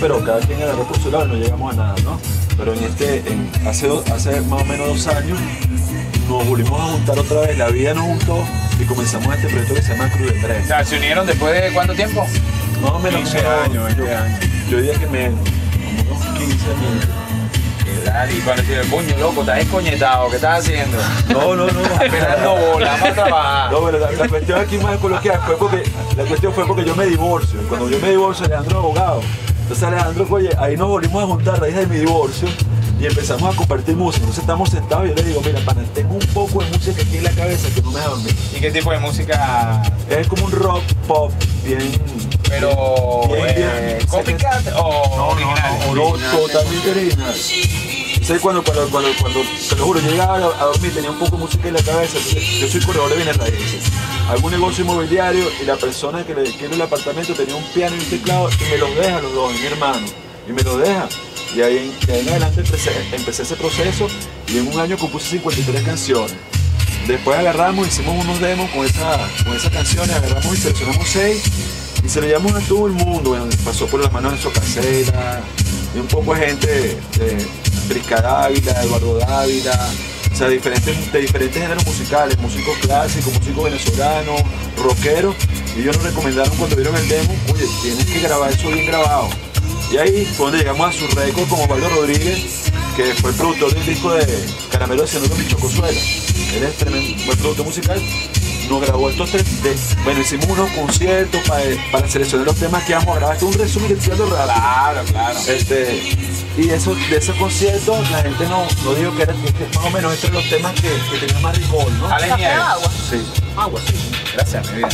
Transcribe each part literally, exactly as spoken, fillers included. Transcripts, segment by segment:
pero cada quien agarró por su lado y no llegamos a nada, ¿no? Pero en este, en, hace, do, hace más o menos dos años nos volvimos a juntar otra vez, la vida nos juntó y comenzamos este proyecto que se llama Cruz de Tres. O sea, ¿se unieron después de cuánto tiempo? Más o menos quince años, veinte años. Yo diría que menos, como unos quince años. ¿Qué tal? Y cuando te el coño, loco, estás escoñetado, ¿qué estás haciendo? No, no, no. Esperando bola, vamos a trabajar. No, pero la, la cuestión aquí más coloquial fue porque, la cuestión fue porque yo me divorcio. Cuando yo me divorcio, Alejandro es abogado. Entonces Alejandro, oye, ahí nos volvimos a juntar a raíz de mi divorcio y empezamos a compartir música. Entonces estamos sentados y yo le digo, mira, pana, tengo un poco de música aquí en la cabeza que no me deja dormir. ¿Y qué tipo de música? Es como un rock pop bien... Pero, bien, eh, bien, ¿copycat o no, original? No, no, no, totalmente original. Sé cuando, cuando, cuando, cuando, te lo juro, llegaba a dormir, tenía un poco de música en la cabeza. Yo soy corredor de bienes raíces. Algún negocio inmobiliario y la persona que le quiere el apartamento tenía un piano y un teclado y me los deja los dos, mi hermano. Y me los deja. Y ahí, de ahí en adelante empecé, empecé ese proceso y en un año compuse cincuenta y tres canciones. Después agarramos, hicimos unos demos con, esa, con esas canciones, agarramos y seleccionamos seis y se lo llamamos a todo el mundo. Bueno, pasó por las manos de Socacera y un poco de gente de Prisca Dávila, Eduardo Dávila, o sea, diferentes, de diferentes géneros musicales, músicos clásicos, músicos venezolanos, rockeros, y ellos nos recomendaron cuando vieron el demo, oye, tienes que grabar eso bien grabado. Y ahí fue donde llegamos a su récord como Osvaldo Rodríguez, que fue el productor del disco de Caramelo de Cianuro Mi Chocosuela. Él es tremendo, buen productor musical. Nos grabó estos tres, de, bueno, hicimos unos conciertos para, para seleccionar los temas que íbamos a grabar. Esto es un resumen que estoy dando rápido. Claro, claro. Este, y eso, de esos conciertos la gente no, no dijo que eran más o menos estos los temas que, que tenían más rigor, ¿no? ¿Sale nieve? Agua. Sí, Agua, sí. Gracias, mi vida.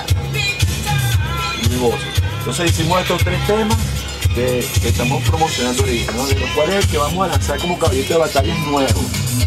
mi voz. Entonces hicimos estos tres temas de, que estamos promocionando ahorita, ¿no? De los cuales es el que vamos a lanzar como caballito de batalla nuevo.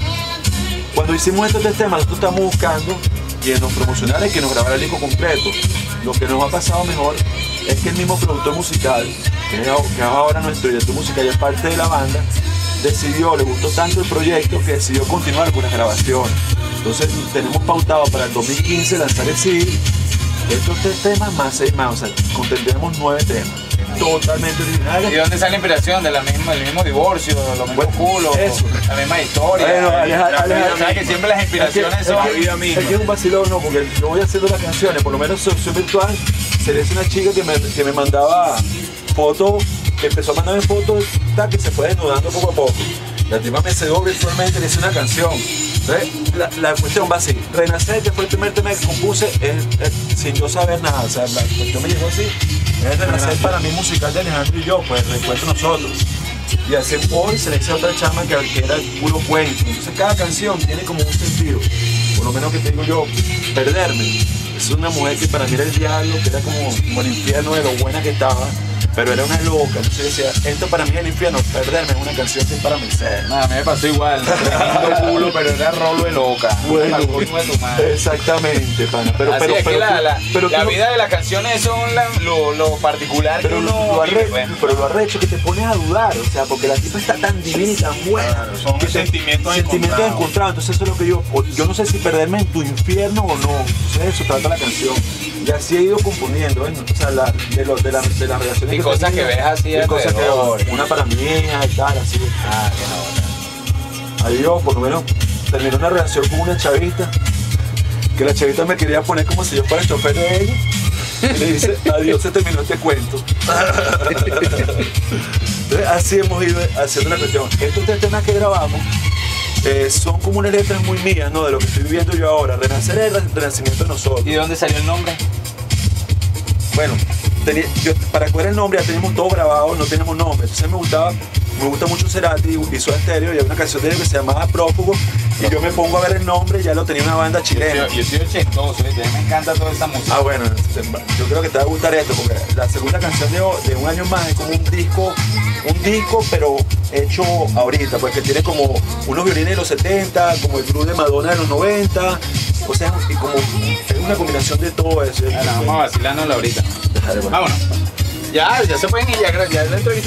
Cuando hicimos estos tres temas, nosotros estamos buscando que nos promocionara y que nos grabara el disco completo. Lo que nos ha pasado mejor es que el mismo productor musical, que es, que es ahora nuestro director musical y es parte de la banda, decidió, le gustó tanto el proyecto que decidió continuar con las grabaciones. Entonces tenemos pautado para el dos mil quince lanzar el C D, estos tres temas más seis más, o sea, contendremos nueve temas, totalmente originales. ¿Y dónde sale la inspiración? ¿De la misma, del mismo divorcio, los mismos Bueno, culos, eso. la misma historia? Bueno, la Aleja- vida Aleja- misma? ¿Sabes que siempre las inspiraciones Es que- son es la que- vida misma? Es que es un vacilón, no, porque yo voy haciendo las canciones, por lo menos Seducción Virtual, se le hizo una chica que me, que me mandaba fotos, que empezó a mandarme fotos, ta, que se fue desnudando poco a poco. La tipa me sedujo virtualmente, le hice una canción. Entonces, la, la cuestión va así. Renacer, que fue el primer tema que compuse, es, es sin yo saber nada. O sea, la cuestión me llegó así. Es Renacer para mí musical de Alejandro y yo, pues recuerdo nosotros. Y así hoy se le hizo a otra chama que, que era puro cuento. Entonces cada canción tiene como un sentido. Por lo menos que te digo yo, perderme. Es una mujer que para mí era el diablo, que era como, como el infierno de lo buena que estaba. Pero era una loca, entonces decía, esto para mí es el infierno, perderme es una canción que es para mi ser. Nada, a mí me pasó igual, tremendo culo, pero era rolo de loca. Bueno, Al coño de tu madre. exactamente, pana. Pero, Así pero, es pero, que la, tú- la, pero la tú no- vida de las canciones son la- lo, lo particular pero que lo, uno lo vive, arrecho, pues. pero lo arrecho que te pones a dudar, o sea, porque la tipa está tan divina y tan buena. Claro, son que te- sentimientos sentimientos encontrados. encontrados. Entonces eso es lo que yo, o- yo no sé si perderme en tu infierno o no. Entonces de eso trata la canción. Y así he ido componiendo, ¿eh? O sea, la, de, lo, de, la, de las relaciones Y cosas tenía, que ves así de cosas que alrededor. una para mi hija y tal, así. Ah, qué no, Ahí yo, por lo menos, terminé una relación con una chavita, que la chavita me quería poner como si yo fuera el chofer de ella, y le dice, adiós, se terminó este cuento. Entonces, así hemos ido haciendo la cuestión. Estos tres temas que grabamos eh, son como unas letras muy mías, ¿no? De lo que estoy viviendo yo ahora. Renacer es el re- renacimiento de nosotros. ¿Y de dónde salió el nombre? Bueno, tenía- yo, para coger el nombre ya teníamos todo grabado, no teníamos nombre. Entonces me gustaba, me gusta mucho Cerati y Soda Stereo, y hay una canción de ellos que se llamaba Prófugo, y yo me pongo a ver el nombre, ya lo tenía una banda chilena. Yo, yo soy ochentoso, ¿viste? A mí me encanta toda esa música. Ah, bueno, yo creo que te va a gustar esto, porque la segunda canción de, de Un Año Más es como un disco, un disco, pero hecho ahorita, pues que tiene como unos violines de los setenta, como el blues de Madonna de los noventa, o sea, y como es una combinación de todo eso. Ahora, vamos a vacilarnos ahorita. Dale, bueno. Vámonos. Ya, ya se pueden ir, ya, ya la entrevisté.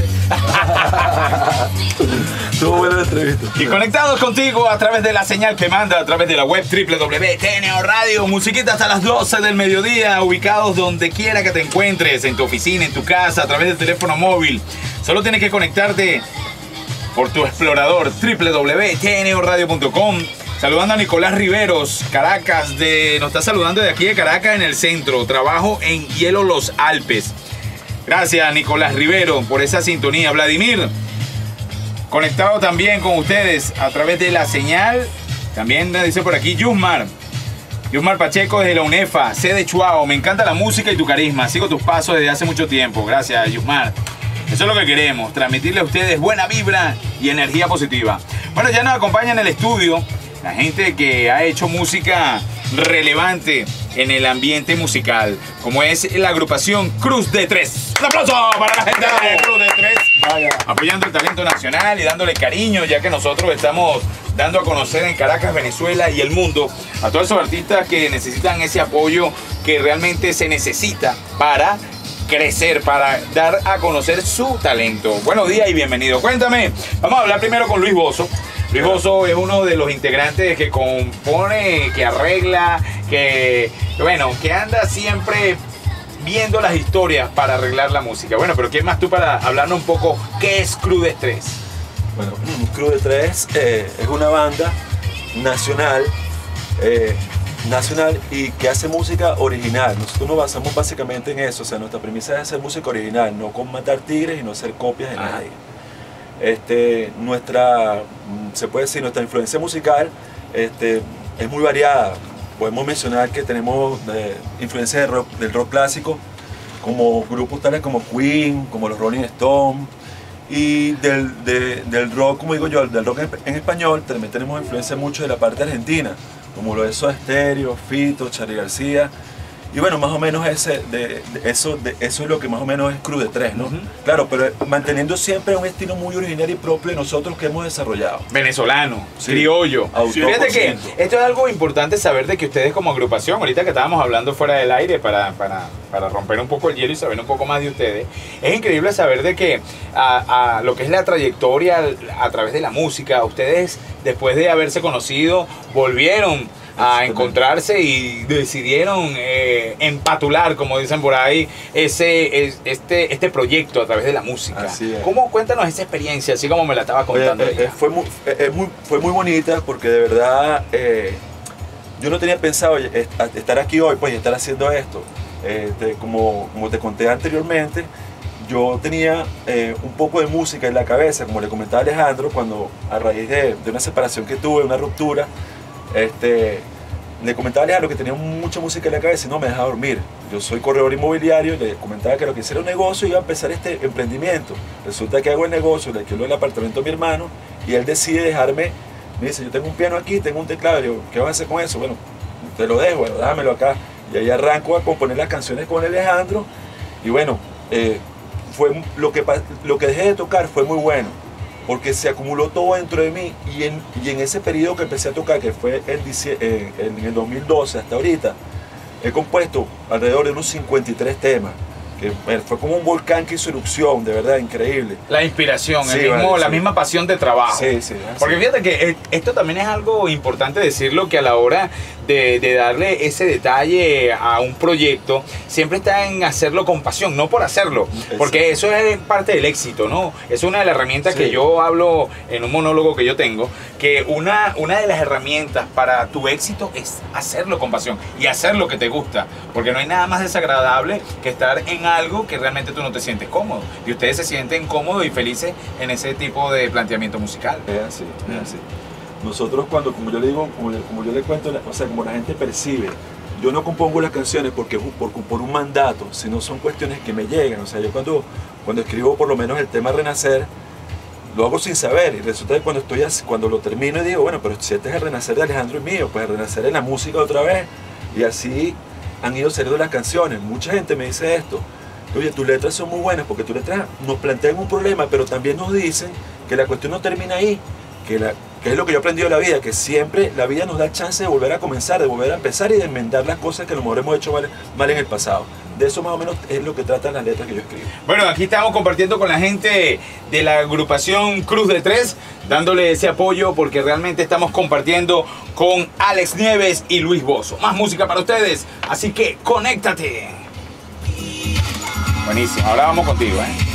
Estuvo buena la entrevista. Y conectados contigo a través de la señal que manda, a través de la web doble u doble u doble u punto T N O Radio, musiquita hasta las doce del mediodía, ubicados donde quiera que te encuentres, en tu oficina, en tu casa, a través del teléfono móvil. Solo tienes que conectarte por tu explorador doble u doble u doble u punto T N O radio punto com. Saludando a Nicolás Riveros, Caracas, de, nos está saludando de aquí de Caracas en el centro. Trabajo en Hielo Los Alpes. Gracias, Nicolás Rivero, por esa sintonía. Vladimir, conectado también con ustedes a través de la señal. También me dice por aquí Yusmar. Yusmar Pacheco desde la UNEFA, sede Chuao. Me encanta la música y tu carisma. Sigo tus pasos desde hace mucho tiempo. Gracias, Yusmar. Eso es lo que queremos, transmitirle a ustedes buena vibra y energía positiva. Bueno, ya nos acompaña en el estudio la gente que ha hecho música relevante en el ambiente musical, como es la agrupación Cruz de Tres. ¡Un aplauso para la gente de Cruz de Tres! Vaya. Apoyando el talento nacional y dándole cariño, ya que nosotros estamos dando a conocer en Caracas, Venezuela y el mundo a todos esos artistas que necesitan ese apoyo que realmente se necesita para crecer, para dar a conocer su talento. Buenos días y bienvenido. Cuéntame, vamos a hablar primero con Luis Bozo. Luis Bozo es uno de los integrantes que compone, que arregla, que, bueno, que anda siempre viendo las historias para arreglar la música. Bueno, pero ¿quién más tú para hablarnos un poco qué es Cruz de Tres? Bueno, Cruz de Tres eh, es una banda nacional, eh, nacional y que hace música original. Nosotros nos basamos básicamente en eso, o sea, nuestra premisa es hacer música original, no con matar tigres y no hacer copias de Ajá. nadie. Este, nuestra, se puede decir, nuestra influencia musical este, es muy variada. Podemos mencionar que tenemos eh, influencia del rock, del rock clásico, como grupos tales como Queen, como los Rolling Stones, y del, de, del rock, como digo yo, del rock en, en español, también tenemos influencia mucho de la parte argentina, como lo de Soda Stereo, Fito, Charly García. Y bueno, más o menos ese, de, de eso, de, eso es lo que más o menos es Cruz de Tres, ¿no? Uh-huh. Claro, pero manteniendo siempre un estilo muy original y propio de nosotros que hemos desarrollado. Venezolano, sí. Criollo. Sí, fíjate que esto es algo importante saber de que ustedes como agrupación, ahorita que estábamos hablando fuera del aire para, para, para romper un poco el hielo y saber un poco más de ustedes, es increíble saber de que a, a lo que es la trayectoria a través de la música, ustedes después de haberse conocido volvieron a encontrarse y decidieron eh, empatular, como dicen por ahí, ese, es, este, este proyecto a través de la música. Así es. ¿Cómo? Cuéntanos esa experiencia, así como me la estaba contando. Oye, eh, fue, muy, eh, muy, fue muy bonita porque de verdad eh, yo no tenía pensado estar aquí hoy, pues, y estar haciendo esto. Eh, te, como, como te conté anteriormente, yo tenía eh, un poco de música en la cabeza, como le comentaba Alejandro, cuando a raíz de, de una separación que tuve, una ruptura, Este, le comentaba a Alejandro que tenía mucha música en la cabeza y no me dejaba dormir. Yo soy corredor inmobiliario y le comentaba que lo que hiciera un negocio iba a empezar este emprendimiento. Resulta que hago el negocio, le alquilo el apartamento a mi hermano y él decide dejarme. Me dice, yo tengo un piano aquí, tengo un teclado. Yo, ¿qué vas a hacer con eso? Bueno, te lo dejo, bueno, déjamelo acá. Y ahí arranco a componer las canciones con Alejandro. Y bueno, eh, fue lo, que, lo que dejé de tocar fue muy bueno, porque se acumuló todo dentro de mí y en, y en ese periodo que empecé a tocar, que fue el, en, en el dos mil doce hasta ahorita, he compuesto alrededor de unos cincuenta y tres temas, que fue como un volcán que hizo erupción, de verdad, increíble. La inspiración, sí, el mismo, vale, la sí. misma pasión de trabajo. Sí, sí. Porque fíjate que esto también es algo importante decirlo, que a la hora de, de darle ese detalle a un proyecto, siempre está en hacerlo con pasión, no por hacerlo, porque eso es parte del éxito, ¿no? Es una de las herramientas sí. que yo hablo en un monólogo que yo tengo, que una, una de las herramientas para tu éxito es hacerlo con pasión y hacer lo que te gusta, porque no hay nada más desagradable que estar en algo que realmente tú no te sientes cómodo, y ustedes se sienten cómodos y felices en ese tipo de planteamiento musical. Es así, es así. Nosotros cuando, como yo le digo, como, como yo le cuento, o sea, como la gente percibe, yo no compongo las canciones porque por, por un mandato, sino son cuestiones que me llegan. O sea, yo cuando, cuando escribo por lo menos el tema Renacer, lo hago sin saber, y resulta que cuando, estoy así, cuando lo termino y digo, bueno, pero si este es el Renacer de Alejandro y mío, pues el Renacer en la música otra vez, y así han ido saliendo las canciones. Mucha gente me dice esto, oye, tus letras son muy buenas porque tus letras nos plantean un problema, pero también nos dicen que la cuestión no termina ahí, que, la, que es lo que yo he aprendido de la vida, que siempre la vida nos da chance de volver a comenzar, de volver a empezar y de enmendar las cosas que a lo mejor hemos hecho mal, mal en el pasado. De eso más o menos es lo que tratan las letras que yo escribo. Bueno, aquí estamos compartiendo con la gente de la agrupación Cruz de Tres, dándole ese apoyo porque realmente estamos compartiendo con Alex Nieves y Luis Bozzo. Más música para ustedes, así que conéctate. Buenísimo, ahora vamos contigo, ¿eh?